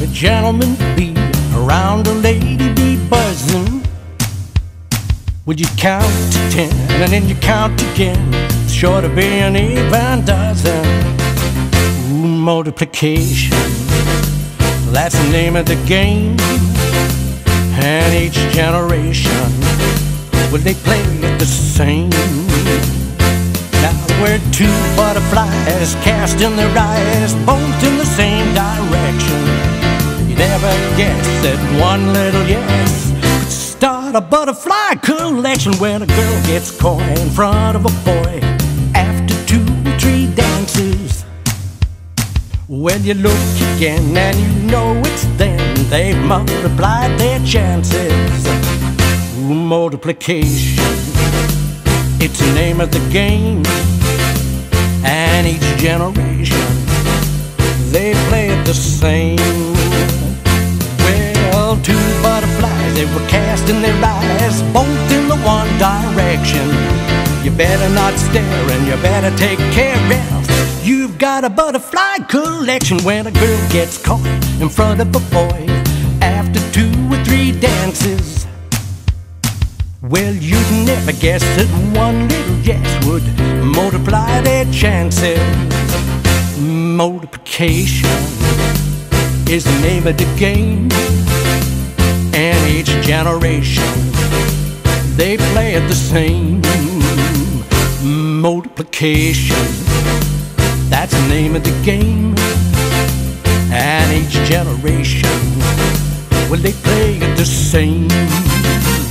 a gentleman be around a lady be buzzing. Would you count to 10 and then you count again? It's sure to be an even dozen. Ooh, multiplication, that's the name of the game. And each generation, well, they play it the same. Now we're two butterflies casting their eyes both in the same direction. You never guess that one little yes could start a butterfly collection. When a girl gets caught in front of a boy after 2 or 3 dances, well, you look again and you know it's them. They've multiplied their chances. Ooh, multiplication, it's the name of the game. And each generation, they play it the same. Well, 2 butterflies, they were casting their eyes both in the one direction. You better not stare and you better take care, else you've got a butterfly collection. When a girl gets caught in front of a boy after 2 or 3 dances, well, you'd never guess that one little yes would multiply their chances. Multiplication is the name of the game. And each generation, they play it the same. Multiplication, that's the name of the game. And each generation, well, they play it the same.